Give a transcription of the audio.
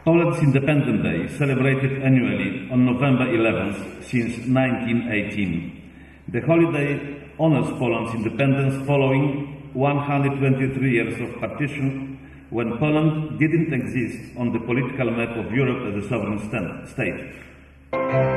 Poland's Independence Day is celebrated annually on November 11th since 1918. The holiday honors Poland's independence following 123 years of partition, when Poland didn't exist on the political map of Europe as a sovereign state.